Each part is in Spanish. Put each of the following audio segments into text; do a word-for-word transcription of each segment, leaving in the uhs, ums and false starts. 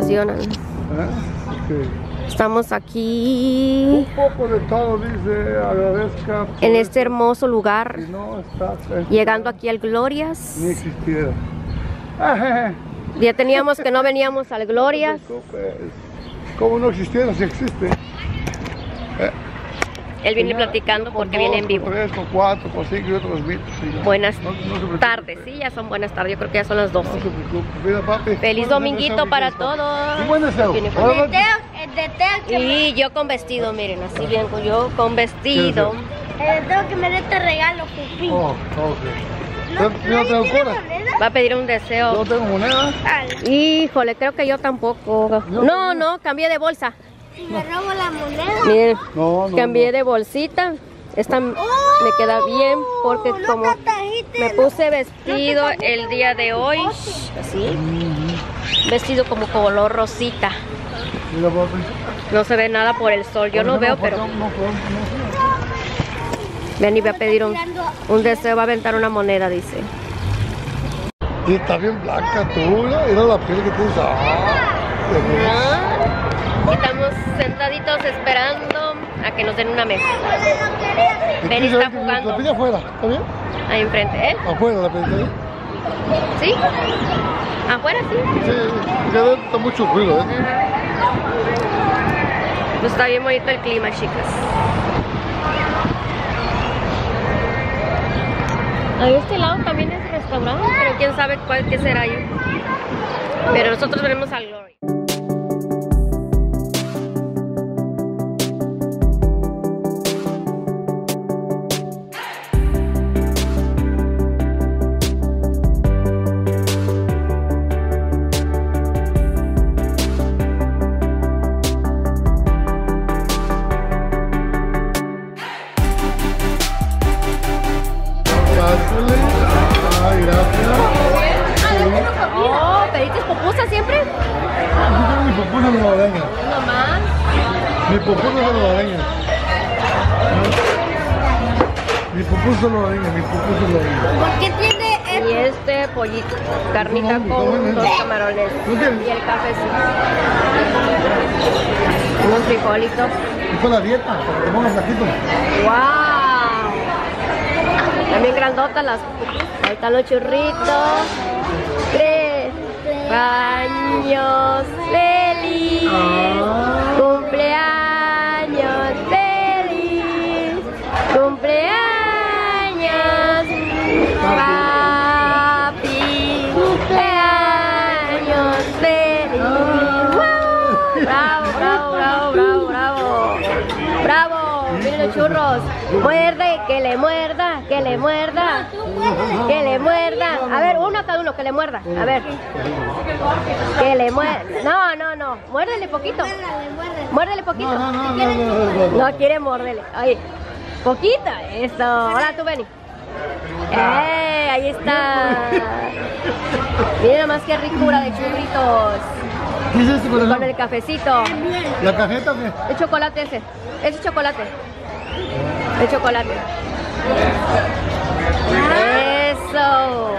emocionan. ¿Eh? Okay. Estamos aquí Un poco de todo, dice, agradezca. en este hermoso lugar, Si no estás, es, llegando aquí al Glorias. ni existiera. Ya teníamos que no veníamos al Glorias. ¿Cómo no existiera? Si existe. Eh. Él viene Ya, platicando por porque dos, viene en vivo. Por tres, por cuatro, por cinco y otros mitos. Sí, Buenas no, no se preocupe. tardes, sí, ya son buenas tardes, yo creo que ya son las doce. No se preocupe. Mira, papi. Feliz Buen dominguito deseo, para mi deseo. todos. Un buen deseo. Tiene- Hola, El de Teo, Y yo con vestido, miren, así bien, yo con vestido. el de Teo que me dé este regalo, Pupi. Oh, ok. No, Yo, yo no tengo ¿nadie tiene cura. moneda? Va a pedir un Yo deseo. no tengo moneda. Al- Híjole, creo que yo tampoco. Yo No, también. no, cambié de bolsa. Si me robo la moneda. Miren, No, no. cambié no. de bolsita. Esta me queda bien porque no como te trajiste me lo- puse vestido el día de hoy, así, vestido como color rosita. Mira, papi. No se ve nada por el sol, yo no veo, pero No, no, no, ven y voy a pedir un, un deseo, va a aventar una moneda, dice. no. Y está bien blanca tú, mira, mira la piel que tienes. Ah, Ah, Estamos sentaditos esperando a que nos den una mesa. Ven, está La jugando pilla afuera, ¿está bien? ahí enfrente, ¿eh? Afuera la pediste ahí. ¿Sí? ¿Afuera sí? Sí, ya dentro está mucho ruido, ¿eh? Pues está bien bonito el clima, chicas. A este lado también es restaurante, pero quién sabe cuál que será ahí. Pero nosotros venimos al Glory. Pásale. Ay, gracias. Oh, ¿pediste pupusa siempre? Mi pupusa salvadoreña. No más. Mi pupusa salvadoreña. Mi pupusa salvadoreña, mi pupusa salvadoreña. ¿Por qué tiene Y este pollito, carnita No, con no, no. dos camarones ¿No quieres? y el cafecito. Un frijolito. Y fue la dieta, para que te pongas flaquito. ¡Wow! También grandotas las. Ahí están los churritos. Tres años feliz. Cumpleaños feliz. Cumpleaños. Papi. Cumpleaños feliz. ¡Wow! Bravo, bravo, bravo, bravo, bravo. Bravo. Miren los churros. Muerde, que le muerda, que le muerda. Que le muerda. A ver, uno a cada uno, que le muerda. A ver. Que le muerda. No, no, no. Muérdele poquito. Muérdele poquito. No, no, no, no, no, no. No quiere morderle. Ahí. Poquita. Eso. Ahora tú, Benny. ¡Eh! Ahí está. Mira más que ricura de churritos. ¿Qué es esto, corazón? Con el cafecito. ¿La cajeta o qué? El chocolate ese. Ese chocolate. El chocolate. Eso.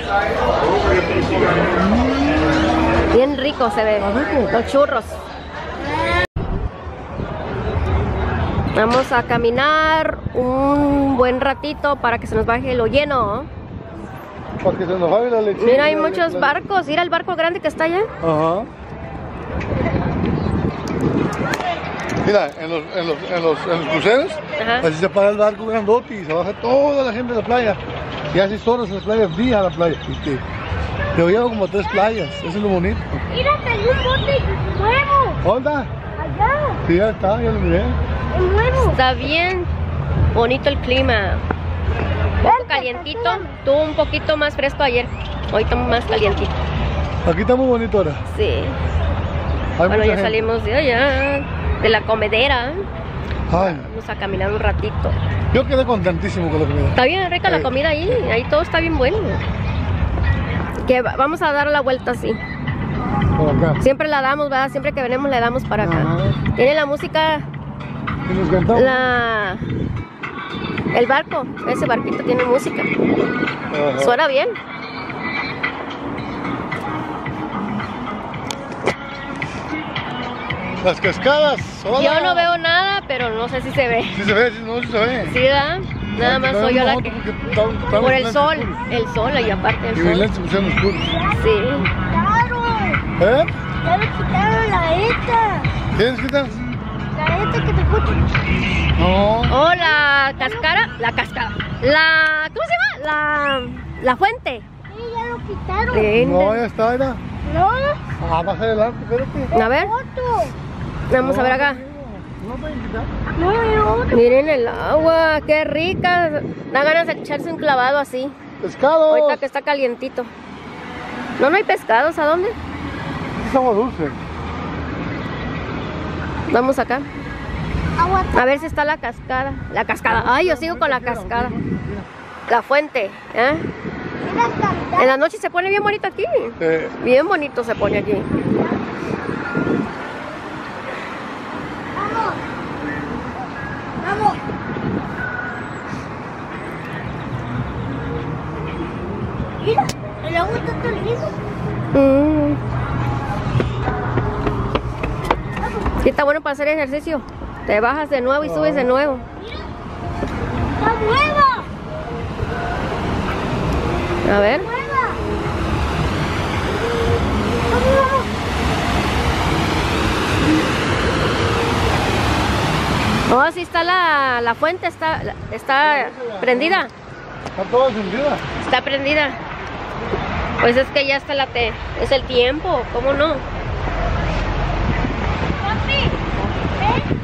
Bien rico se ve. Los churros. Vamos a caminar un buen ratito para que se nos baje lo lleno. Para que se nos vaya la lechita. Mira, hay muchos barcos. Mira el barco grande que está allá. Ajá. Mira, en los, en los, en los, en los cruceros, Ajá. así se para el barco grandote y se baja toda la gente de la playa. Y hace horas en las playas, días a la playa. Y te, te llevo como a tres playas, eso es lo bonito. Mira, salió un bote nuevo. ¿Dónde? Allá. Sí, ya está, ya lo miré. Es nuevo. Está bien bonito el clima. Un poco calientito. Tuvo un poquito más fresco ayer. Hoy está más calientito. Aquí está muy bonito ahora. Sí. Hay Bueno, mucha ya gente. salimos de allá, de la comedera. Ay, Vamos a caminar un ratito. yo quedé contentísimo con la comida. Está bien rica la Eh. comida ahí. Ahí todo está bien bueno. Que va- vamos a dar la vuelta así. Por acá. Siempre la damos, ¿verdad? Siempre que venimos le damos para acá. Ajá. Tiene la música, Y nos cantamos. la... El barco, ese barquito tiene música. Ajá. Suena bien. Las cascadas. Hola. Yo no veo nada, pero no sé si se ve. Sí se ve, sí, no, sí se ve. ¿Sí, da? Nada más soy yo la que... Por el sol, el sol y aparte Y el mis sol. lentes se pusieron oscuros. Sí. Claro. ¿Eh? Ya le quitaron la esta. ¿Tienes que estar? La esta que te escucho. No. Oh, la cascara, la cascada. La, ¿cómo se llama? La, la fuente. Sí, ya lo quitaron. Linda. No, ya está, era. No. Ah, más adelante, espérate. A ver, Otro. vamos a ver acá. No pueden quitar. No, hay otro. Miren el agua, qué rica. Da ganas de echarse un clavado así. Pescado. Ahorita que está calientito. No, no hay pescados, ¿a dónde? Es agua dulce. Vamos acá. Agua. A ver si está la cascada. La cascada. Ay, yo sigo con la cascada. La fuente. ¿eh? Mira, canta. En la noche se pone bien bonito aquí. Eh, Bien bonito se pone aquí. Vamos. Vamos. Mira, el agua está tan lindo. Mm. Sí, está bueno para hacer ejercicio. Te bajas de nuevo y subes de nuevo. ¡Está nueva! A ver. ¡Nueva! Vamos, vamos. Oh, sí está la, la fuente, está, la- está prendida. está toda encendida. Está prendida. Pues es que ya está la te. Es el tiempo, ¿cómo no? Papi, ¿ven?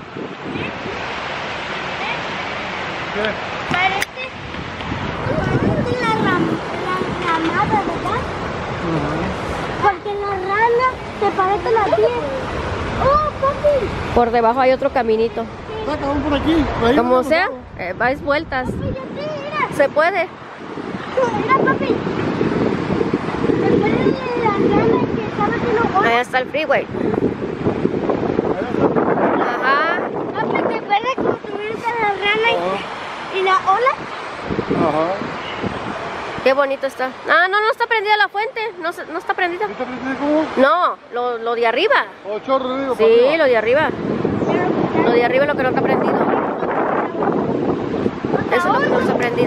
¿Qué? Parece, parece la, ram, la ramada, ¿verdad? Porque las ranas se parecen a ti. ¡Oh, papi! Por debajo hay otro caminito. Saca un por aquí. por ahí, Como por sea, abajo. eh, vais vueltas. Papi, ya sí, mira. Se puede. Mira, papi. Se parecen a las ranas que estaban haciendo Ahí hoy. está el freeway. Ajá. Papi, ¿te acuerdas cómo tuviste a la rana y, y la ola? Ajá. Qué bonito está. Ah, no, no está prendida la fuente. No, se- no está prendida. ¿Qué está prendido como? No, lo, lo de arriba. O chorro, digo, Sí, para arriba. lo de arriba. Lo de arriba es lo que no está prendido. Eso es lo que no está prendido.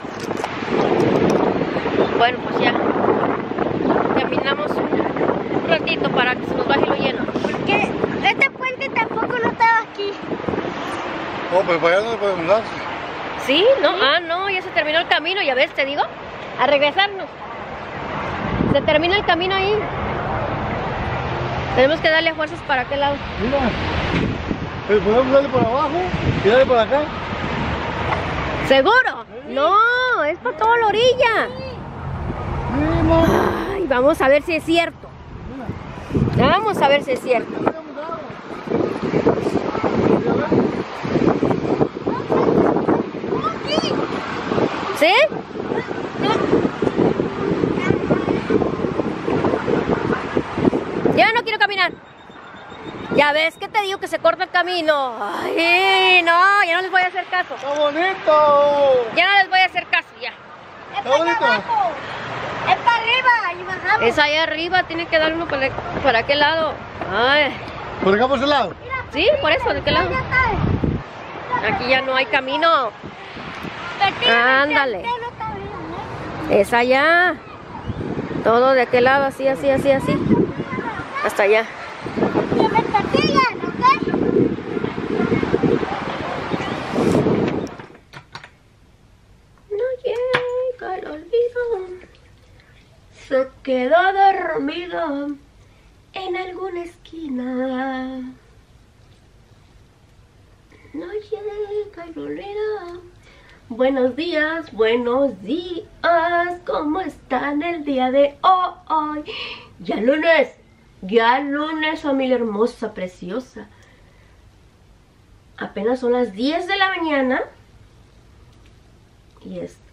Bueno, pues ya. Caminamos un ratito para que se nos baje lo lleno. Porque este puente tampoco no estaba aquí. Oh, pues para allá no le podemos dar. ¿Sí? ¿No? Ah, no, ya se terminó el camino. Ya ves, te digo. A regresarnos. Se termina el camino ahí. Tenemos que darle fuerzas para aquel lado. Mira. Eh, podemos darle por abajo y darle por acá. ¿Seguro? No, es para toda la orilla. Sí, mamá. Ay, vamos a ver si es cierto. Vamos a ver si es cierto. ¿Sí? Ya no quiero caminar. Ya ves que te digo que se corta el camino. Ay, no, ya no les voy a hacer caso. ¡Está bonito! Ya no les voy a hacer caso, ya. Es Está para bonito. abajo. Es para arriba y bajamos. Es allá arriba, tiene que dar uno para, para aquel lado. Ay, ¿Por acá por ese lado? sí, por eso, ¿de qué lado? Ya está. Aquí ya no hay camino. Ándale. Ya no está bien, ¿eh? Es allá. Todo de aquel lado, así, así, así, así. Hasta allá. Que me persigan, ¿ok? No llega el olvido. Se quedó dormido en alguna esquina. No llega el olvido. Buenos días, buenos días. ¿Cómo están el día de hoy? Ya lunes. Ya lunes, familia hermosa, preciosa. Apenas son las diez de la mañana. Y es.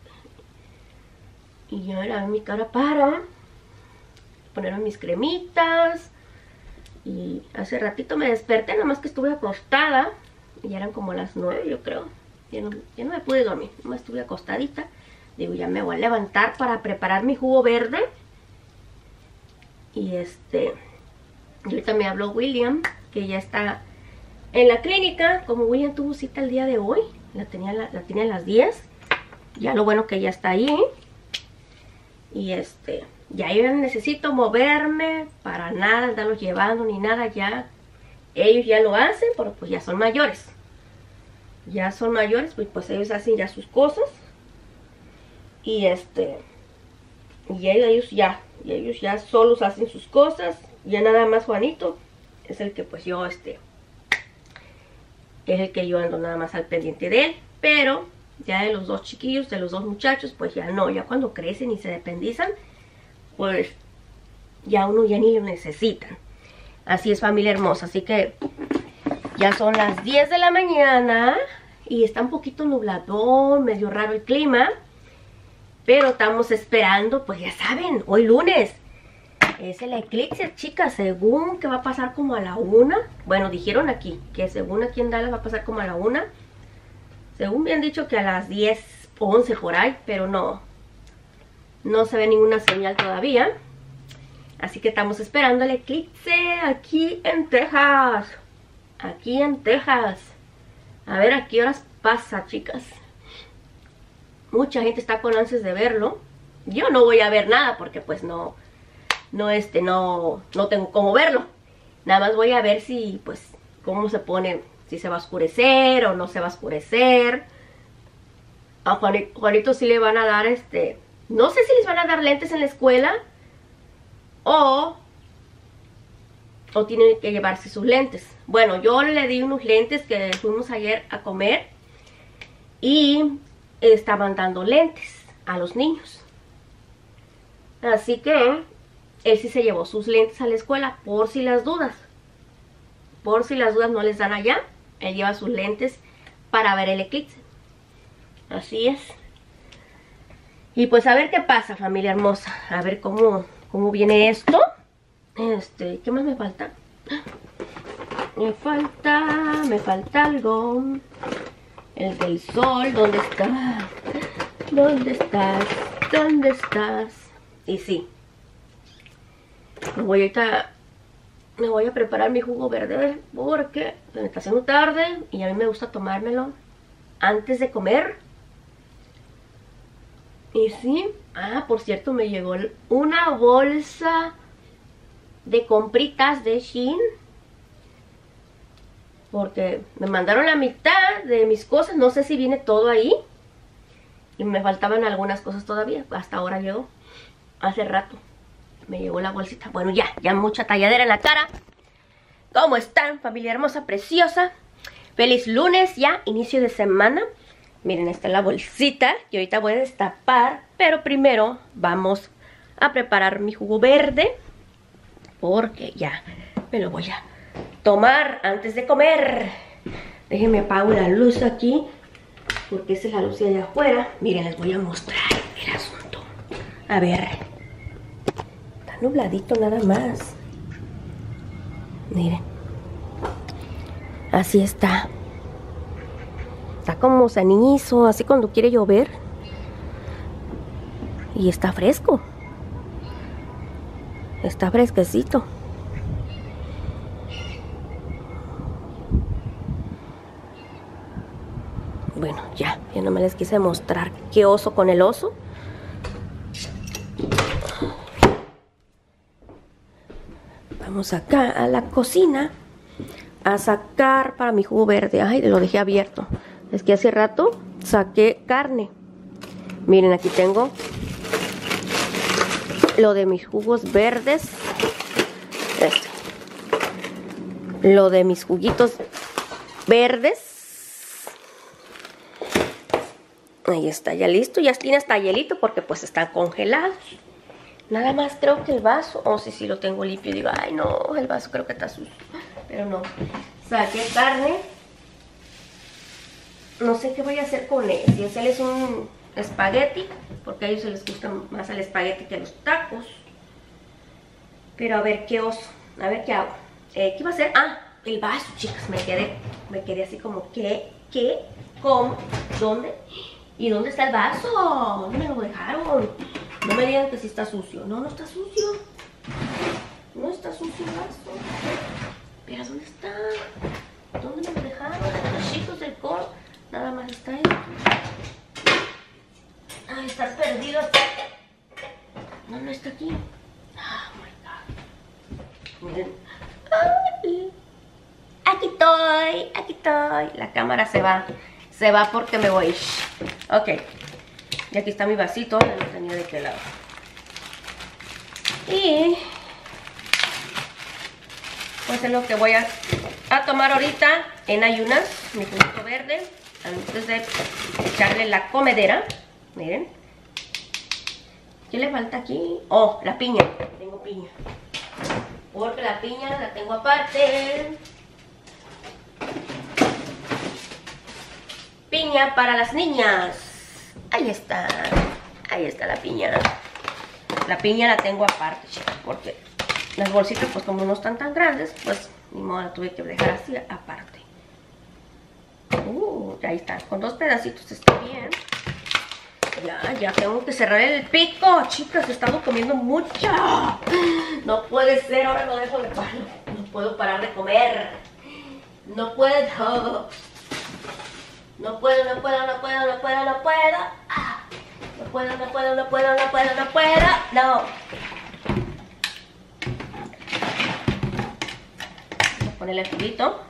Y ya era mi cara para ponerme mis cremitas. Y hace ratito me desperté, nada más que estuve acostada. Y ya eran como las nueve, yo creo. Ya no, ya no me pude dormir, nada más estuve acostadita. Digo, ya me voy a levantar para preparar mi jugo verde. Y este. Y ahorita me habló William que ya está en la clínica. Como William tuvo cita el día de hoy, la tenía, la, la tenía a las diez. Ya lo bueno que ya está ahí. Y este, ya yo no necesito moverme para nada, andarlos llevando ni nada. Ya ellos ya lo hacen, pero pues ya son mayores. Ya son mayores, pues, pues ellos hacen ya sus cosas. Y este, y ellos ya, y ellos ya solos hacen sus cosas. Ya nada más Juanito es el que pues yo este, es el que yo ando nada más al pendiente de él. Pero ya de los dos chiquillos, de los dos muchachos, pues ya no, ya cuando crecen y se dependizan, pues ya uno ya ni lo necesitan. Así es, familia hermosa. Así que ya son las diez de la mañana y está un poquito nubladón, medio raro el clima. Pero estamos esperando, pues ya saben, hoy lunes es el eclipse, chicas, según que va a pasar como a la una. Bueno, dijeron aquí que según aquí en Dallas va a pasar como a la una. Según me han dicho que a las diez o once por ahí, pero no, no se ve ninguna señal todavía. Así que estamos esperando el eclipse aquí en Texas. Aquí en Texas. A ver a qué horas pasa, chicas. Mucha gente está con ansias de verlo. Yo no voy a ver nada porque pues no, no este, no, no tengo cómo verlo. Nada más voy a ver si, pues, cómo se pone, si se va a oscurecer o no se va a oscurecer. A Juanito, Juanito sí le van a dar este, no sé si les van a dar lentes en la escuela o, o tienen que llevarse sus lentes. Bueno, yo le di unos lentes que fuimos ayer a comer y estaban dando lentes a los niños. Así que él sí se llevó sus lentes a la escuela por si las dudas. Por si las dudas no les dan allá, él lleva sus lentes para ver el eclipse. Así es. Y pues a ver qué pasa, familia hermosa. A ver cómo, cómo viene esto. Este, ¿qué más me falta? Me falta, me falta algo. El del sol, ¿dónde está? ¿Dónde estás? ¿Dónde estás? Y sí, me voy ahorita, me voy a preparar mi jugo verde porque me está haciendo tarde y a mí me gusta tomármelo antes de comer. Y sí, ah, por cierto, me llegó una bolsa de compritas de Shein. Porque me mandaron la mitad de mis cosas. No sé si viene todo ahí. Y me faltaban algunas cosas todavía. Hasta ahora llegó. Hace rato me llegó la bolsita. Bueno, ya, ya mucha talladera en la cara. ¿Cómo están, familia hermosa, preciosa? Feliz lunes ya, inicio de semana. Miren, esta es la bolsita que ahorita voy a destapar. Pero primero vamos a preparar mi jugo verde. Porque ya me lo voy a tomar antes de comer. Déjenme apago la luz aquí porque esa es la luz de allá afuera. Miren, les voy a mostrar el asunto. A ver, está nubladito nada más. Miren, así está. Está como cenizo, así cuando quiere llover. Y está fresco. Está fresquecito. Bueno, ya, ya no me les quise mostrar qué oso con el oso. Vamos acá a la cocina a sacar para mi jugo verde. Ay, lo dejé abierto. Es que hace rato saqué carne. Miren, aquí tengo lo de mis jugos verdes. Este. Lo de mis juguitos verdes. Ahí está, ya listo. Ya tiene hasta hielito porque pues están congelados. Nada más creo que el vaso. Oh, sí, sí, lo tengo limpio. Y digo, ay, no, el vaso creo que está sucio. Pero no. Saqué carne. No sé qué voy a hacer con él. Si hacerles un espagueti, porque a ellos se les gusta más el espagueti que los tacos. Pero a ver qué oso. A ver qué hago. Eh, ¿Qué iba a hacer? Ah, el vaso, chicas. Me quedé, me quedé así como, ¿qué? ¿Qué? ¿Cómo? ¿Dónde? ¿Y dónde está el vaso? ¿Dónde me lo dejaron? No me digan que sí está sucio. No, no está sucio. No está sucio el vaso. Pero ¿dónde está? ¿Dónde me lo dejaron? Los chicos del coro. Nada más está ahí. Ay, están perdidos. No, no está aquí. Oh my God. Miren. Ay. Aquí estoy, aquí estoy. La cámara se va. Se va porque me voy. Ok. Y aquí está mi vasito. No lo tenía de qué lado. Y pues es lo que voy a, a tomar ahorita en ayunas. Mi juguito verde. Antes de echarle la comedera. Miren. ¿Qué le falta aquí? Oh, la piña. Tengo piña. Porque la piña la tengo aparte. Piña para las niñas. Ahí está. Ahí está la piña. La piña la tengo aparte, chicos. Porque las bolsitas, pues como no están tan grandes, pues ni modo la tuve que dejar así aparte. Uh, ahí está. Con dos pedacitos está bien. Ya, ya tengo que cerrar el pico. Chicas, he estado comiendo mucho. No puede ser, ahora lo dejo de palo. No puedo parar de comer. No puedo. No puedo, no puedo, no puedo, no puedo, no puedo. Ah, no puedo, no puedo, no puedo, no puedo, no puedo. No. Voy a ponerle el juguito.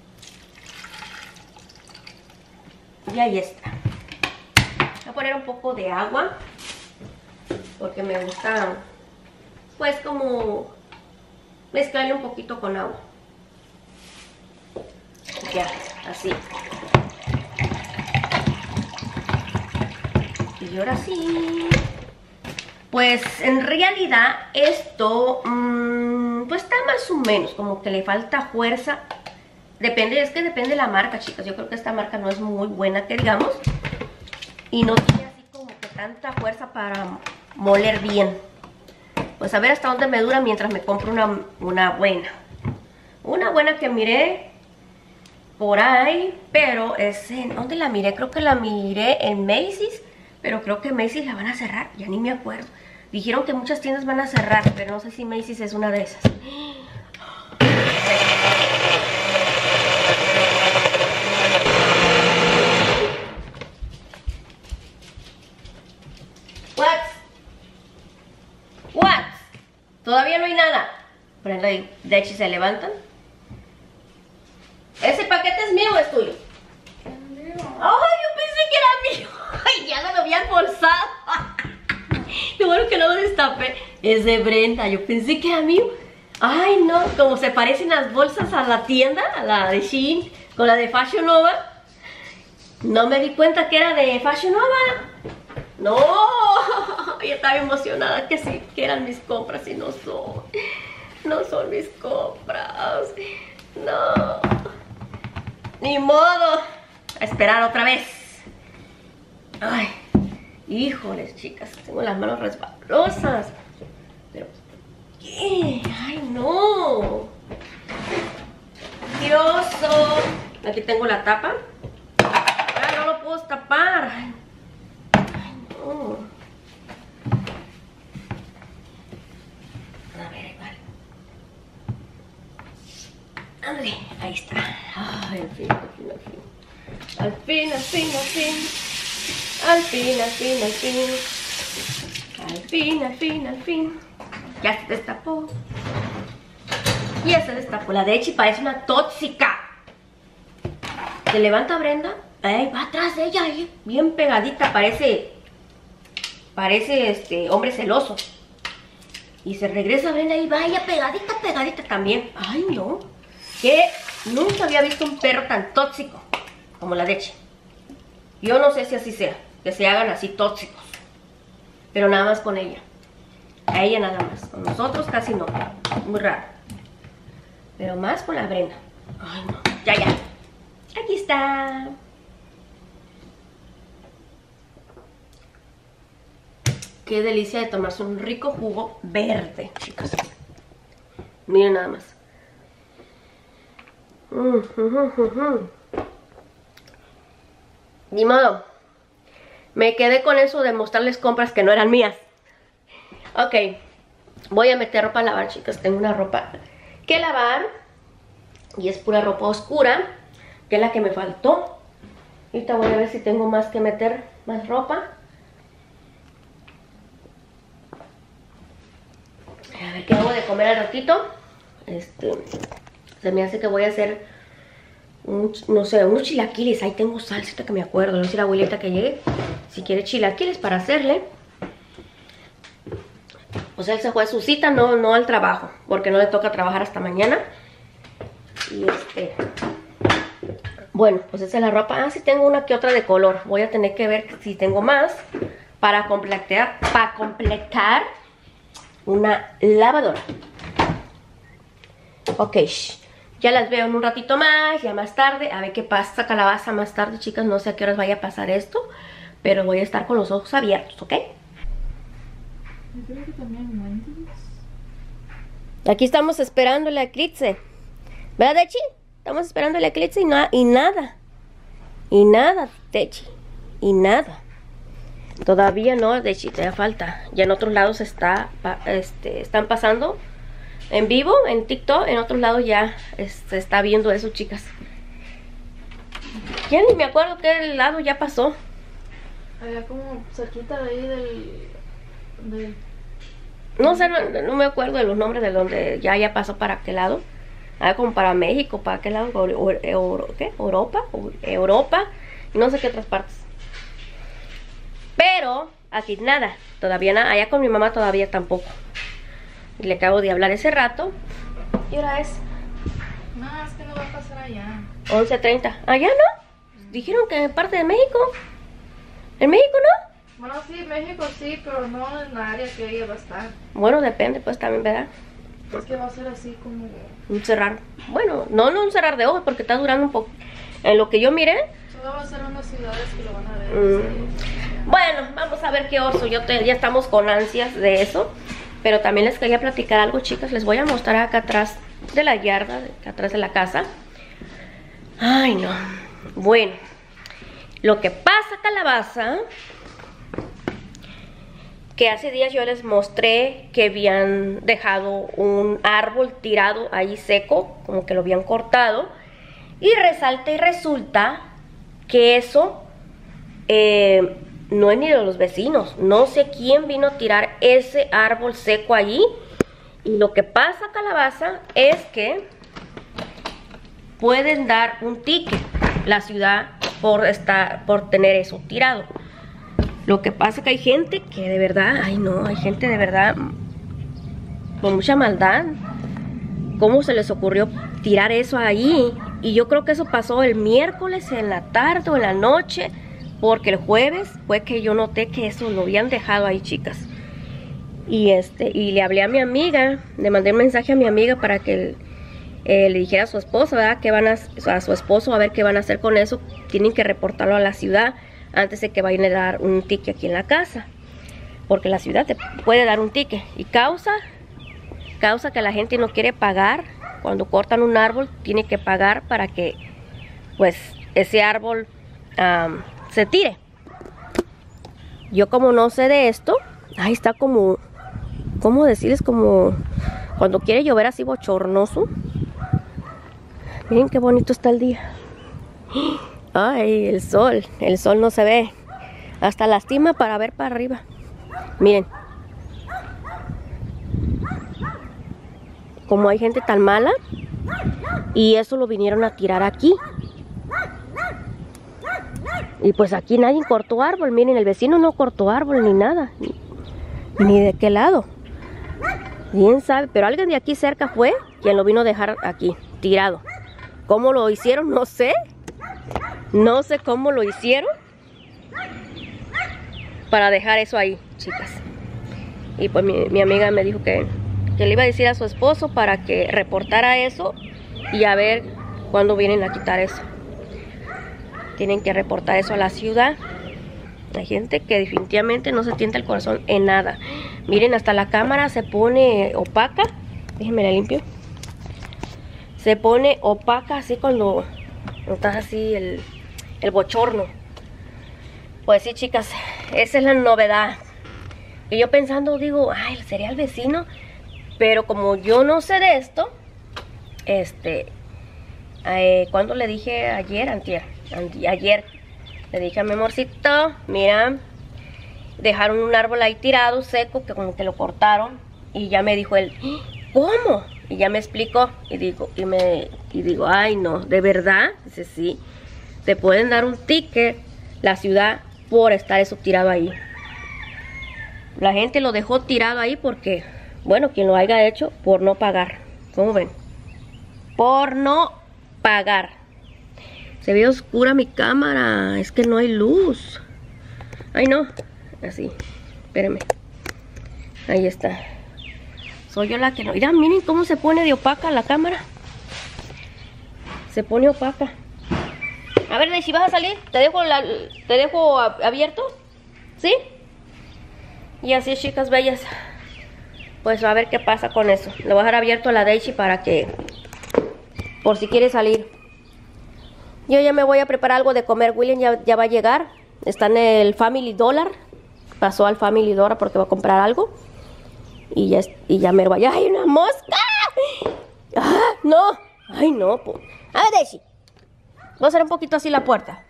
Y ahí está. Voy a poner un poco de agua. Porque me gusta, pues como mezclarle un poquito con agua. Ya, así. Y ahora sí. Pues en realidad esto mmm, pues está más o menos, como que le falta fuerza. Depende, es que depende de la marca, chicas. Yo creo que esta marca no es muy buena, que digamos. Y no tiene así como que tanta fuerza para moler bien. Pues a ver hasta dónde me dura mientras me compro una, una buena. Una buena que miré por ahí, pero es en... ¿Dónde la miré? Creo que la miré en Macy's. Pero creo que Macy's la van a cerrar, ya ni me acuerdo. Dijeron que muchas tiendas van a cerrar, pero no sé si Macy's es una de esas. What? What? Todavía no hay nada. Brenda y Dechi se levantan. ¿Ese paquete es mío o es tuyo? ¡Ay, yo pensé que era mío! ¡Ay, ya no lo había embolsado! Lo bueno que no lo destapé. Es de Brenda, yo pensé que era mío. ¡Ay, no! Como se parecen las bolsas a la tienda, a la de Shein, con la de Fashion Nova. No me di cuenta que era de Fashion Nova. ¡No! Yo estaba emocionada que sí, que eran mis compras y no son. No son mis compras. No. Ni modo. A esperar otra vez. Ay, híjoles, chicas, tengo las manos resbalosas. Pero, ¿qué? Ay, no. Dioso. Aquí tengo la tapa. Ay, no lo puedo tapar. Ay, no. A ver, vale. Ándale, ahí está. Ay, al fin, al fin, al fin. Al fin, al fin, al fin. Al fin, al fin, al fin. Al fin, al fin, al fin. Ya se destapó. Ya se destapó. La de Echi parece una tóxica. Se levanta Brenda. Ay, va atrás de ella, eh, bien pegadita. Parece. Parece este hombre celoso. Y se regresa Brenda y vaya pegadita, pegadita también. Ay, no. Que nunca había visto un perro tan tóxico como la de Echi. Yo no sé si así sea, que se hagan así tóxicos. Pero nada más con ella. A ella nada más. Con nosotros casi no. Muy raro. Pero más con la Brenda. Ay, no. Ya, ya. Aquí está. Qué delicia de tomarse un rico jugo verde, chicos. Miren nada más. Mm, uh, uh, uh, uh. Ni modo. Me quedé con eso de mostrarles compras que no eran mías. Ok. Voy a meter ropa a lavar, chicas. Tengo una ropa que lavar. Y es pura ropa oscura, que es la que me faltó. Ahorita voy a ver si tengo más que meter, más ropa. A ver qué hago de comer al ratito. Este, se me hace que voy a hacer, un, no sé, unos chilaquiles. Ahí tengo salsita que me acuerdo. No sé si la abuelita que llegue, si quiere chilaquiles para hacerle. O sea, él se fue a su cita, no, no al trabajo, porque no le toca trabajar hasta mañana. Y este... Bueno, pues esa es la ropa. Ah, sí tengo una que otra de color. Voy a tener que ver si tengo más para completar, para completar una lavadora. Ok, ya las veo en un ratito más, ya más tarde. A ver qué pasa calabaza más tarde, chicas. No sé a qué horas vaya a pasar esto, pero voy a estar con los ojos abiertos, ¿ok? Yo creo que también Wendy's. Aquí estamos esperando el eclipse. ¿Verdad, Dechi? Estamos esperando el eclipse y, no, y nada. Y nada, Dechi. Y nada. Todavía no, Dechi, te da falta. Ya en otros lados está, este, están pasando en vivo, en TikTok. En otros lados ya se este, está viendo eso, chicas. Ya ni me acuerdo qué lado ya pasó. Allá como cerquita de ahí del... del... No sé, no, no me acuerdo de los nombres de donde ya, ya pasó para qué lado. Ah, como para México, para qué lado, Euro, Euro, ¿qué? Europa, Europa, y no sé qué otras partes. Pero aquí nada, todavía nada, allá con mi mamá todavía tampoco. Y le acabo de hablar ese rato. ¿Qué hora es? No, es que no va a pasar allá. once treinta. ¿Allá no? Dijeron que en parte de México. ¿En México no? Bueno, sí, México sí, pero no en la área que ella va a estar. Bueno, depende pues también, ¿verdad? Es que va a ser así como... Un cerrar, bueno, no, no un cerrar de ojos porque está durando un poco. En lo que yo miré. Solo va a ser unas ciudades que lo van a ver. Mm. Sí. Bueno, vamos a ver qué oso. Yo te, ya estamos con ansias de eso. Pero también les quería platicar algo, chicas. Les voy a mostrar acá atrás de la yarda, acá atrás de la casa. Ay, no. Bueno, lo que pasa, calabaza, que hace días yo les mostré que habían dejado un árbol tirado ahí seco, como que lo habían cortado, y resalta y resulta que eso eh, no es ni de los vecinos. No sé quién vino a tirar ese árbol seco allí. Y lo que pasa, calabaza, es que pueden dar un ticket la ciudad por, estar, por tener eso tirado. Lo que pasa es que hay gente que de verdad, ay no, hay gente de verdad con mucha maldad. ¿Cómo se les ocurrió tirar eso ahí? Y yo creo que eso pasó el miércoles en la tarde o en la noche, porque el jueves fue que yo noté que eso lo habían dejado ahí, chicas. Y este y le hablé a mi amiga, le mandé un mensaje a mi amiga para que eh, le dijera a su esposo, ¿verdad? Que van a, a su esposo a ver qué van a hacer con eso. Tienen que reportarlo a la ciudad antes de que vayan a dar un ticket aquí en la casa, porque la ciudad te puede dar un ticket y causa causa que la gente no quiere pagar. Cuando cortan un árbol tiene que pagar para que pues ese árbol um, se tire. Yo como no sé de esto, ahí está como, ¿cómo decirles? Como cuando quiere llover así bochornoso. Miren qué bonito está el día. Ay, el sol, el sol no se ve. Hasta lastima para ver para arriba. Miren. Como hay gente tan mala. Y eso lo vinieron a tirar aquí. Y pues aquí nadie cortó árbol. Miren, el vecino no cortó árbol ni nada. Ni, ni de qué lado. Bien sabe, pero alguien de aquí cerca fue quien lo vino a dejar aquí, tirado. ¿Cómo lo hicieron? No sé. No sé cómo lo hicieron para dejar eso ahí, chicas. Y pues mi, mi amiga me dijo que, que le iba a decir a su esposo para que reportara eso y a ver cuándo vienen a quitar eso. Tienen que reportar eso a la ciudad. Hay gente que definitivamente no se tienta el corazón en nada. Miren, hasta la cámara se pone opaca. Déjenme la limpio. Se pone opaca así cuando notas así el, el bochorno. Pues sí, chicas, esa es la novedad. Y yo pensando, digo, ay, sería el vecino. Pero como yo no sé de esto, este, eh, ¿cuándo le dije? Ayer, antier, anti, ayer. Le dije a mi amorcito, mira, dejaron un árbol ahí tirado, seco, que como que lo cortaron. Y ya me dijo él, ¿cómo? Y ya me explicó. Y digo, y me, y digo, ay no, ¿de verdad? Dice, sí. Te pueden dar un ticket, la ciudad, por estar eso tirado ahí. La gente lo dejó tirado ahí porque, bueno, quien lo haya hecho, por no pagar. ¿Cómo ven? Por no pagar. Se ve oscura mi cámara. Es que no hay luz. Ay, no. Así. Espérenme. Ahí está. Soy yo la que no. Mira, miren cómo se pone de opaca la cámara. Se pone opaca. A ver, si vas a salir, te dejo, la, te dejo abierto. ¿Sí? Y así, chicas bellas. Pues a ver qué pasa con eso. Le voy a dejar abierto a la Daisy para que, por si quiere salir. Yo ya me voy a preparar algo de comer. William ya, ya va a llegar. Está en el Family Dollar. Pasó al Family Dollar porque va a comprar algo. Y ya, y ya me vaya. ¡Ay, una mosca! ¡Ah, no! ¡Ay, no! A ver, Daisy. Voy a hacer un poquito así la puerta.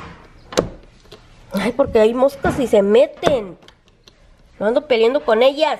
Ay, porque hay moscas y se meten. No ando peleando con ellas.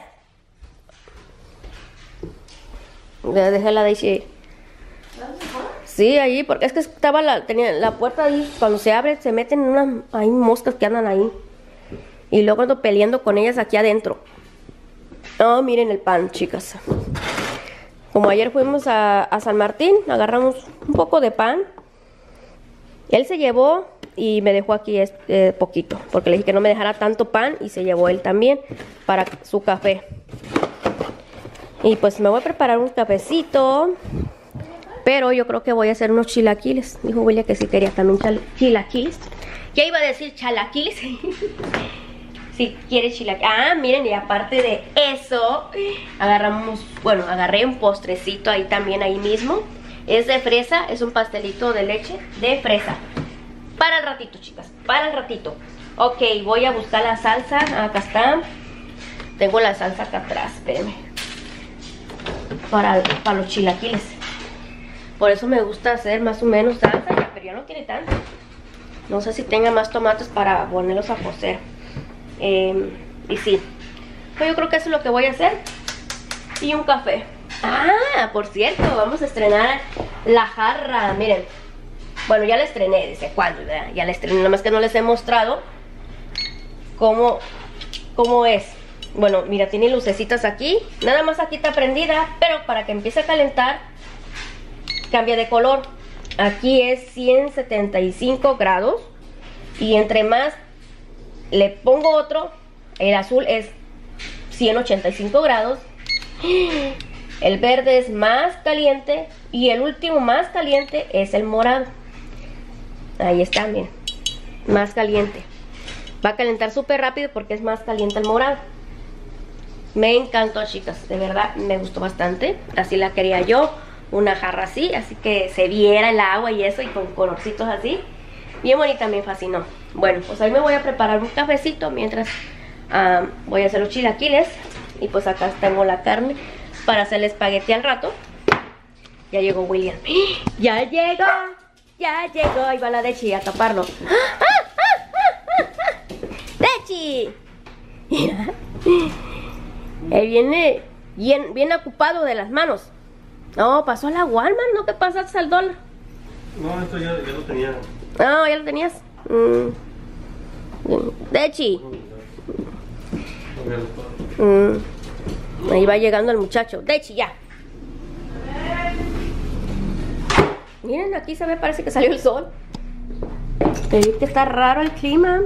Dejé la Daisy. Sí, ahí, porque es que estaba la, tenía la puerta ahí. Cuando se abre, se meten unas. Hay moscas que andan ahí. Y luego ando peleando con ellas aquí adentro. Oh, miren el pan, chicas. Como ayer fuimos a, a San Martín, agarramos un poco de pan. Él se llevó y me dejó aquí este, poquito, porque le dije que no me dejara tanto pan y se llevó él también para su café. Y pues me voy a preparar un cafecito, pero yo creo que voy a hacer unos chilaquiles. Dijo William que sí quería también chilaquiles. ¿Qué iba a decir? Chalaquiles. Si quiere chilaquiles. Ah, miren, y aparte de eso, agarramos, bueno, agarré un postrecito ahí también, ahí mismo. Es de fresa, es un pastelito de leche de fresa. Para el ratito, chicas, para el ratito. Ok, voy a buscar la salsa. Acá está. Tengo la salsa acá atrás, espérenme. Para, para los chilaquiles. Por eso me gusta hacer más o menos salsa, ya, pero ya no tiene tanto. No sé si tenga más tomates para ponerlos a cocer. Eh, y sí, pues yo creo que eso es lo que voy a hacer. Y un café. Ah, por cierto, vamos a estrenar la jarra. Miren, bueno, ya la estrené, dice cuándo, ¿verdad? Ya la estrené, nada más que no les he mostrado cómo, cómo es. Bueno, mira, tiene lucecitas aquí. Nada más aquí está prendida, pero para que empiece a calentar cambia de color. Aquí es ciento setenta y cinco grados. Y entre más le pongo otro, el azul es ciento ochenta y cinco grados. El verde es más caliente. Y el último más caliente es el morado. Ahí está, miren. Más caliente. Va a calentar súper rápido porque es más caliente el morado. Me encantó, chicas. De verdad, me gustó bastante. Así la quería yo. Una jarra así. Así que se viera el agua y eso. Y con colorcitos así. Bien bonita, me fascinó. Bueno, pues ahí me voy a preparar un cafecito. Mientras um, voy a hacer los chilaquiles. Y pues acá tengo la carne para hacer el espagueti al rato. Ya llegó William. ¡Ya llegó! ¡Ya llegó! Ahí va la Dechi a taparlo. ¡Dechi! Él viene bien, bien ocupado de las manos. No, pasó a la Walmart, ¿no? ¿Qué pasaste al dólar? No, esto ya, ya lo tenía. No, ¿ya lo tenías? Mm. Dechi. Mm. Ahí va llegando el muchacho. Dechi, ya. Miren, aquí se ve, parece que salió el sol. Pero que está raro el clima.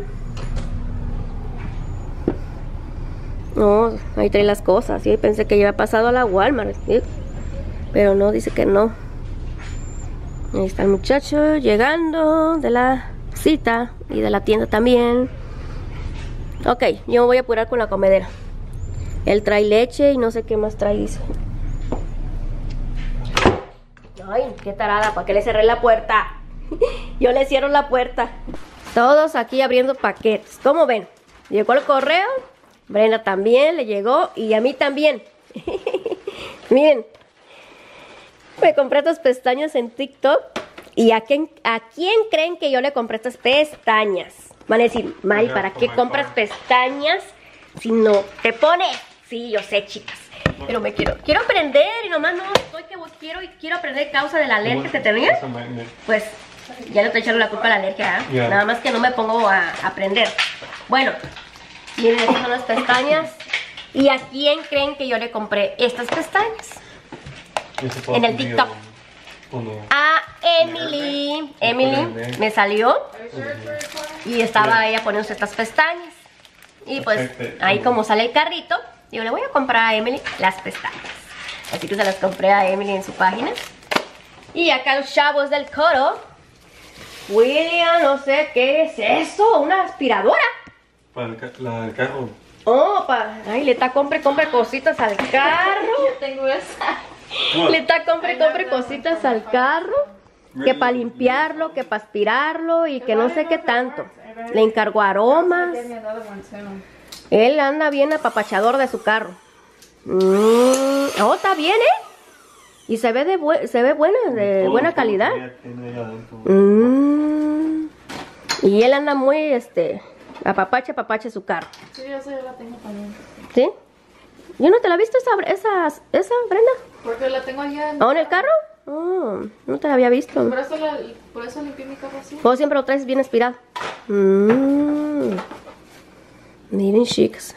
No, ahí trae las cosas. Sí, pensé que ya había pasado a la Walmart, ¿sí? Pero no, dice que no. Ahí está el muchacho llegando de la cita y de la tienda también. Ok, yo me voy a apurar con la comedera. Él trae leche y no sé qué más trae, dice. Ay, qué tarada, ¿para qué le cerré la puerta? Yo le cierro la puerta. Todos aquí abriendo paquetes. ¿Cómo ven? Llegó el correo. Brenda también le llegó y a mí también. Miren. Me compré estas pestañas en TikTok. ¿Y a quién, a quién creen que yo le compré estas pestañas? Van a decir, Mari, ¿para qué compras pestañas si no te pones? Sí, yo sé, chicas. Pero me quiero, quiero aprender y nomás no estoy que quiero y quiero aprender causa de la alergia que tenía. Pues ya le estoy echando la culpa a la alergia, ¿eh? Yeah. Nada más que no me pongo a aprender. Bueno, miren, estas son las pestañas. ¿Y a quién creen que yo le compré estas pestañas? En el TikTok. A Emily. Emily me salió y estaba ella poniéndose estas pestañas. Y pues ahí como sale el carrito, digo, le voy a comprar a Emily las pestañas. Así que se las compré a Emily en su página. Y acá los chavos del coro. William, no sé qué es eso, una aspiradora. Para el, la, el carro. Oh, para... Ay, le está compre, compre cositas al carro. Yo tengo esa. Le está compre, compre cositas al carro. Que para limpiarlo, que para aspirarlo y que no sé qué tanto. Le encargó aromas. Él anda bien apapachador de su carro. Mm, oh, está bien, ¿eh? Y se ve de bu se ve buena, de buena calidad. Mm, y él anda muy, este, apapache, apapache su carro. Sí, esa yo la tengo también. ¿Sí? ¿Yo no te la he visto esa, esa, esa Brenda? Porque la tengo allá en... ¿Oh, en el carro? Oh, no te la había visto. Por eso, la, por eso limpié mi carro así. ¿O siempre lo traes bien aspirado? Mmm. Miren, chicas.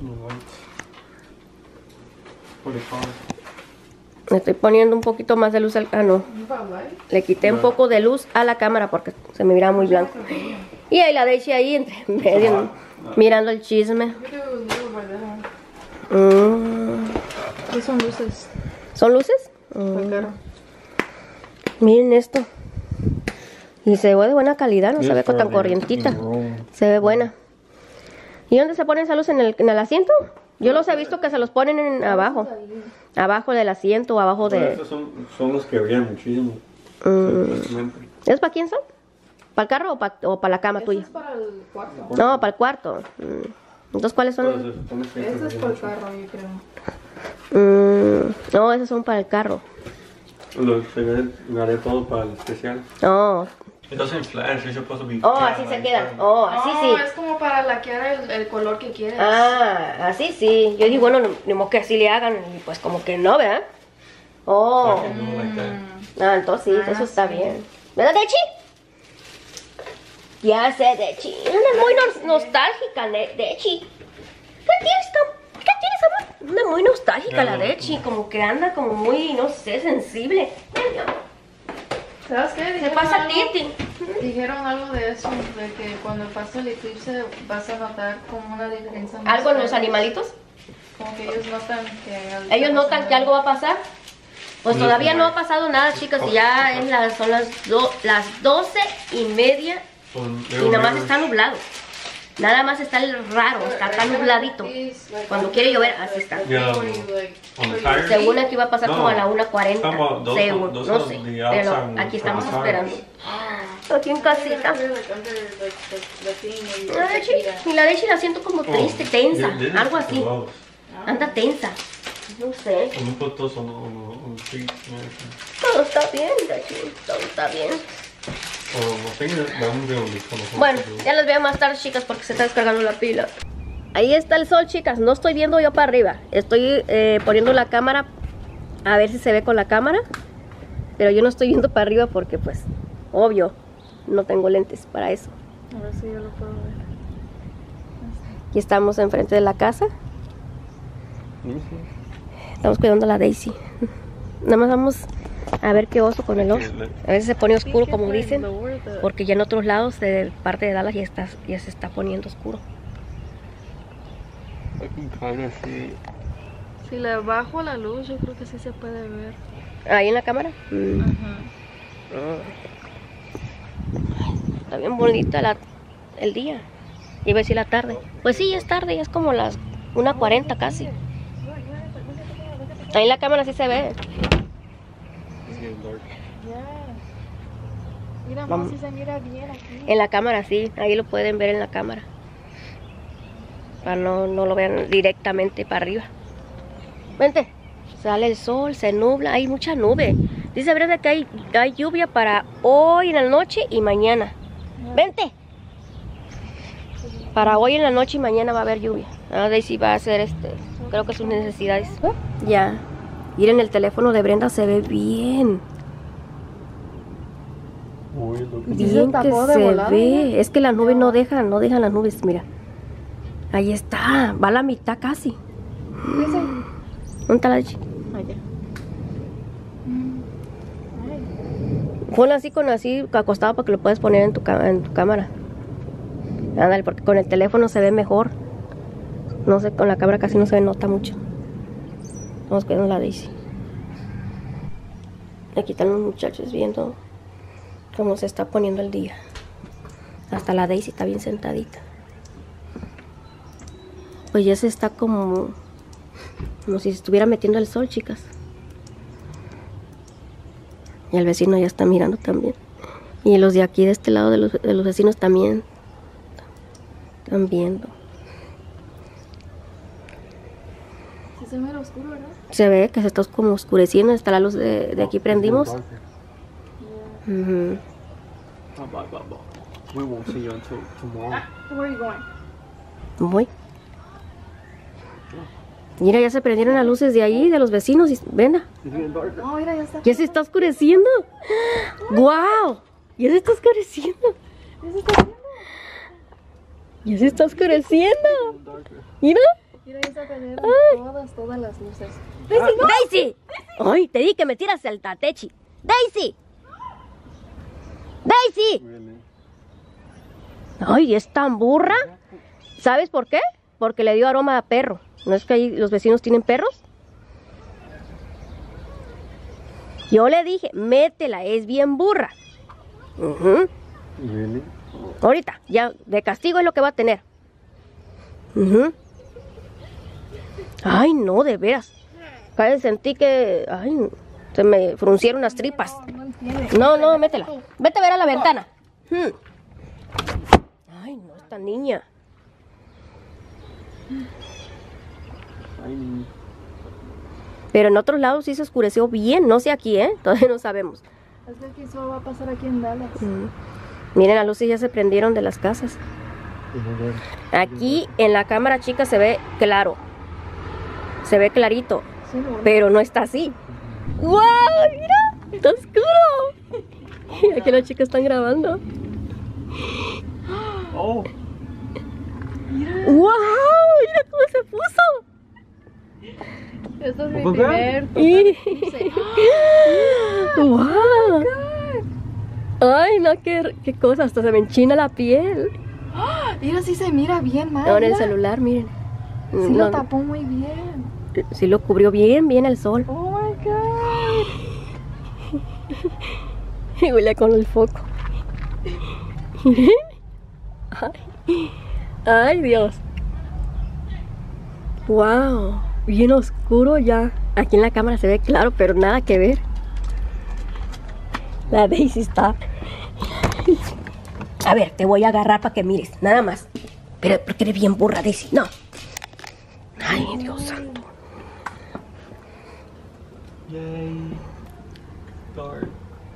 Me estoy poniendo un poquito más de luz al... Ah, no. Le quité un poco de luz a la cámara porque se me miraba muy blanco. Y ahí la dejé ahí entre medio, mirando el chisme. Mm. ¿Qué son luces? ¿Son luces? Mm. Miren esto. Y se ve de buena calidad, no se ve tan corrientita. Se ve buena. ¿Y dónde se ponen esa luz? ¿En el, en el asiento? Yo los he visto que se los ponen en abajo. Abajo del asiento, abajo de... Estos son, son los que brillan muchísimo. Mm. ¿Es para quién son? ¿Para el carro o para o pa la cama tuya? Es para el cuarto. No, para el cuarto. Mm. Entonces, ¿cuáles son? Este es para el carro, yo creo. Mm. No, esos son para el carro. Los haré todo para el especial. Oh. It doesn't flash, it's supposed to be... Oh, así se quedan. Oh, así no, sí. Es como para laquear el, el color que quieres. Ah, así sí. Yo digo, bueno, ni modo que así le hagan. Y pues como que no, ¿verdad? Oh. Mm. Ah, entonces sí, Ah, eso está sí. bien. ¿Verdad, Dechi? Ya sé, Dechi. Anda muy no- nostálgica, ne- Dechi. ¿Qué tienes, Tom? ¿Qué tienes, amor? Anda muy nostálgica la Dechi. Como que anda como muy, no sé, sensible. Ven, mi amor. ¿Sabes qué? Se Dijeron pasa algo- Titi. Dijeron algo de eso, de que cuando pasa el eclipse vas a notar como una diferencia. en ¿Algo en los perros. animalitos? Como que ellos notan que... algo ¿Ellos está notan pasando. que algo va a pasar? Pues todavía no ha pasado nada, chicas, y ya es las, son las, do, las doce y media y nada más está nublado. Nada más está el raro, está tan nubladito. Cuando quiere llover, así está. Yeah. Según aquí va a pasar como a la una cuarenta, Estamos dos- según, dos no horas sé, de pero outside aquí estamos outside. esperando. Aquí en casita. La Dechi, y la Dechi la siento como triste, tensa, algo así. Anda tensa. No sé. Un poco son un treat. Todo está bien, Dechi, todo está bien. Bueno, ya les veo más tarde, chicas, porque se está descargando la pila. Ahí está el sol, chicas. No estoy viendo yo para arriba. Estoy eh, poniendo la cámara a ver si se ve con la cámara. Pero yo no estoy viendo para arriba porque, pues, obvio, no tengo lentes para eso. A ver si yo lo puedo ver. Aquí estamos enfrente de la casa. Estamos cuidando a la Daisy. Nada más vamos a ver qué oso con el oso. A veces se pone oscuro, como dicen, porque ya en otros lados de parte de Dallas ya, está, ya se está poniendo oscuro. Si le bajo la luz, yo creo que sí se puede ver. ¿Ahí en la cámara? Mm. Ajá. Está bien bonita la, el día. Iba a decir la tarde. Pues sí, es tarde, ya es como las una cuarenta casi. Ahí en la cámara sí se ve. Mira, Vamos. si se mira bien aquí. En la cámara sí, ahí lo pueden ver en la cámara. Para no, no lo vean directamente para arriba. Vente. Sale el sol, se nubla, hay mucha nube. Dice Brenda que hay, hay lluvia para hoy en la noche y mañana. ¡Vente! Para hoy en la noche y mañana va a haber lluvia. Ah, Daisy va a hacer este, creo que sus necesidades. Ya. Miren, el teléfono de Brenda se ve bien. Uy, lo que... Bien se que tapó de se volada, ve. mira. Es que las nubes no dejan, no dejan las nubes, mira. Ahí está, va a la mitad casi. ¿Dónde está la leche? Allá. Ponlo así con así acostado para que lo puedas poner en tu, ca- en tu cámara. Ándale, porque con el teléfono se ve mejor. No sé, con la cámara casi no se nota mucho. Vamos cuidando la Daisy. Aquí están los muchachos viendo cómo se está poniendo el día. Hasta la Daisy está bien sentadita. Pues ya se está como... como si se estuviera metiendo el sol, chicas. Y el vecino ya está mirando también. Y los de aquí, de este lado de los, de los vecinos también. Están viendo. Sí se ve oscuro, ¿verdad? Se ve que se está como oscureciendo. Está la luz de, de aquí prendimos. Ujú. Bye, bye, bye, bye. We won't see you until tomorrow. Where are you going? Voy. Mira, ya se prendieron las luces de ahí, de los vecinos. Y, ven, It's getting darker. No, mira, ya está. ya se está oscureciendo. ¡Guau! Ya se está oscureciendo. Ya se está viendo. Ya se está oscureciendo. Darker. Mira. Mira, ya se prendieron todas, todas las luces. ¡Daisy! ¡Ay, te di que me tiras el tatechi! ¡Daisy! ¡Daisy! Really? ¡Ay, es tan burra! ¿Sabes por qué? Porque le dio aroma a perro. ¿No es que ahí los vecinos tienen perros? Yo le dije, métela, es bien burra. Ujú. Really? Ahorita, ya de castigo es lo que va a tener. Ujú. Ay, no, de veras. Casi sentí que... Ay, se me fruncieron las tripas. No entiende. No, no, métela. Vete a ver a la ventana. Hmm. Ay, no, esta niña. Ay, Pero en otros lados sí se oscureció bien. No sé aquí, ¿eh? Todavía no sabemos. Es que aquí solo va a pasar aquí en Dallas. Mm. Miren, las luces ya se prendieron de las casas. Aquí en la cámara, chica, se ve claro. Se ve clarito. Sí, no, Pero no está así. ¡Wow! ¡Mira! ¡Está oscuro! Y aquí las chicas están grabando. oh, ¡Wow! ¡Mira cómo se puso! Esto es mi ¿Open primer Y... total. ¡Wow! Ay, no, qué, qué cosa. Hasta se me enchina la piel. Mira, sí se mira bien, mal. Ahora el mira. celular, miren. Sí No, lo tapó muy bien. sí lo cubrió bien, bien el sol. Oh my god. Y huele con el foco. Ay, ay, Dios. Wow, bien oscuro ya. Aquí en la cámara se ve claro, pero nada que ver. La Daisy está. A ver, te voy a agarrar para que mires, nada más. Pero porque eres bien burra, Daisy. No. Ay, Dios santo. yay. Dark.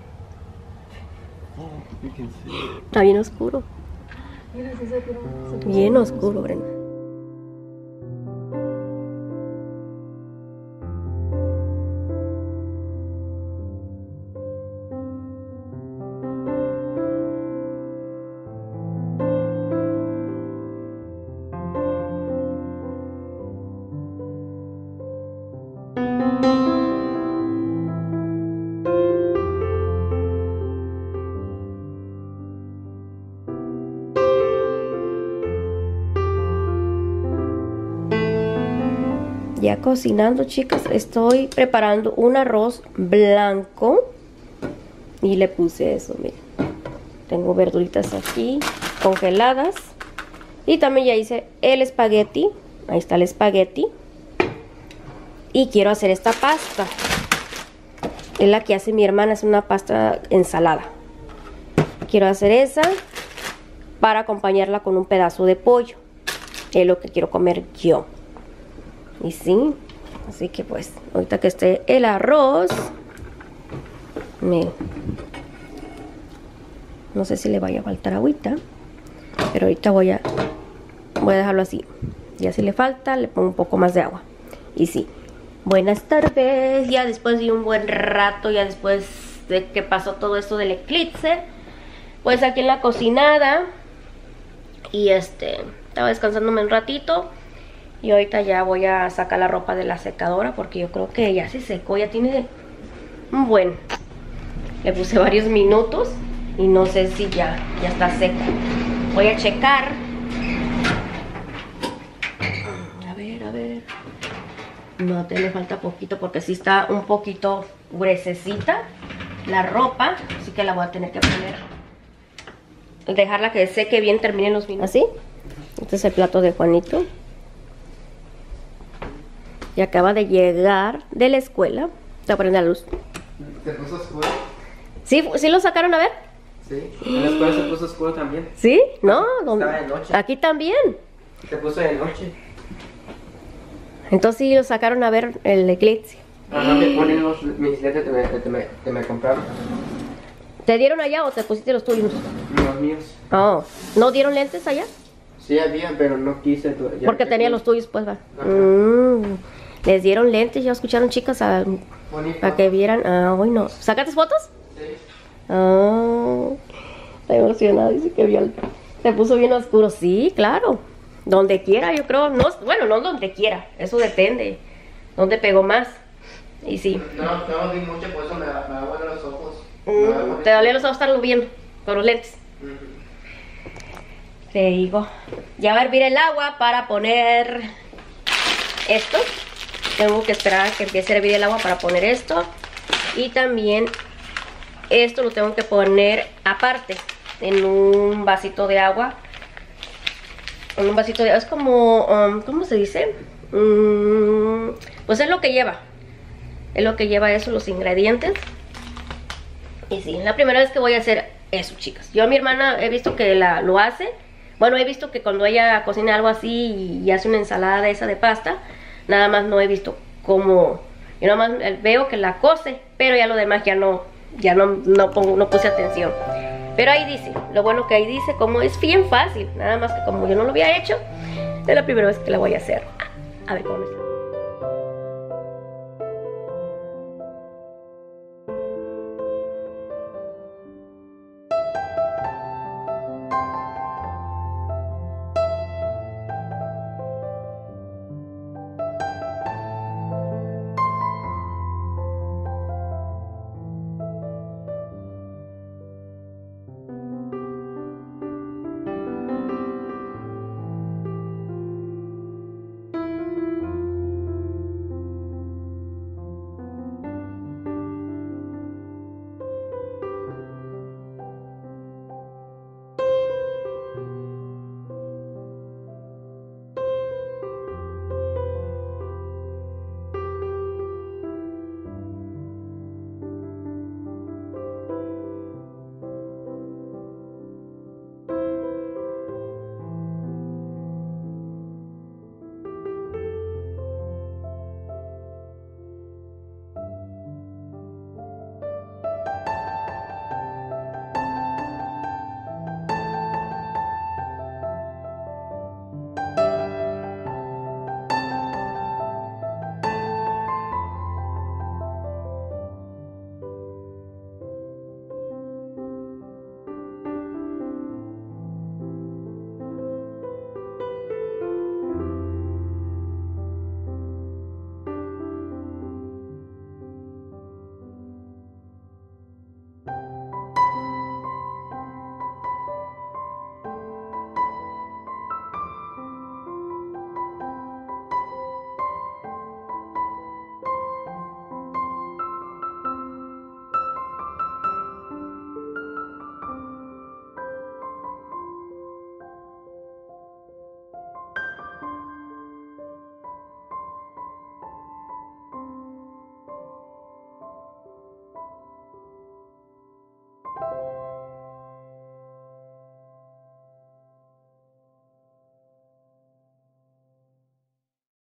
Oh, you can see it. Está bien oscuro. Mira, sí se tiró. se tiró. Bien oscuro, Brenda. Ya cocinando, chicas, estoy preparando un arroz blanco y le puse eso, miren. Tengo verduritas aquí congeladas y también ya hice el espagueti. Ahí está el espagueti y quiero hacer esta pasta. Es la que hace mi hermana, es una pasta ensalada. Quiero hacer esa para acompañarla con un pedazo de pollo. Es lo que quiero comer yo. Y sí, así que pues, ahorita que esté el arroz, Miren. No sé si le vaya a faltar agüita, pero ahorita voy a voy a dejarlo así. Ya si le falta, le pongo un poco más de agua. Y sí, buenas tardes. Ya después de un buen rato, ya después de que pasó todo esto del eclipse, pues aquí en la cocinada. Y este, estaba descansándome un ratito. Y ahorita ya voy a sacar la ropa de la secadora, porque yo creo que ya se secó, ya tiene un buen. Le puse varios minutos y no sé si ya, ya está seca. Voy a checar. A ver, a ver. No, te le falta poquito porque sí está un poquito gruesecita la ropa. Así que la voy a tener que poner. Dejarla que seque bien, terminen los minutos. ¿Así? Este es el plato de Juanito. Y acaba de llegar de la escuela. Te prende la luz. ¿Te puso oscuro? ¿Sí, ¿Sí lo sacaron a ver? Sí, en la escuela se puso oscuro también. ¿Sí? No, ¿dónde? Estaba de noche. Aquí también. Se puso de noche. Entonces sí lo sacaron a ver el eclipse. Ajá, me ponen los, mis lentes que me, que me, que me compraron. ¿Te dieron allá o te pusiste los tuyos? Los míos. Oh, ¿no dieron lentes allá? Sí había, pero no quise. ya Porque que- tenía los tuyos, pues va. Ajá. Mm, les dieron lentes, ya escucharon, chicas, a- Bonito. para que vieran. Ah, bueno. ¿Sacaste fotos? Sí. Ah, está emocionada, dice que vio el- se puso bien oscuro. Sí, claro. Donde quiera, yo creo. No, bueno, no donde quiera. Eso depende. ¿Dónde pegó más? Y sí. No, no vi mucho, por eso me, me hago los ojos. Me Mm, hago- te dolía los ojos estarlo viendo con los lentes. Ujú. Te digo. Ya va a hervir el agua para poner esto. Tengo que esperar a que empiece a hervir el agua para poner esto. Y también esto lo tengo que poner aparte. En un vasito de agua. En un vasito de agua. Es como, um, ¿cómo se dice? Mm, pues es lo que lleva. Es lo que lleva eso, los ingredientes. Y sí, es la primera vez que voy a hacer eso, chicas. Yo a mi hermana he visto que la, lo hace. Bueno, he visto que cuando ella cocina algo así y hace una ensalada de esa de pasta, nada más no he visto cómo. Yo nada más veo que la cose, pero ya lo demás ya no, ya no, no, pongo, no puse atención. Pero ahí dice, lo bueno que ahí dice, como es bien fácil. Nada más que como yo no lo había hecho, es la primera vez que la voy a hacer. A ver cómo me sale.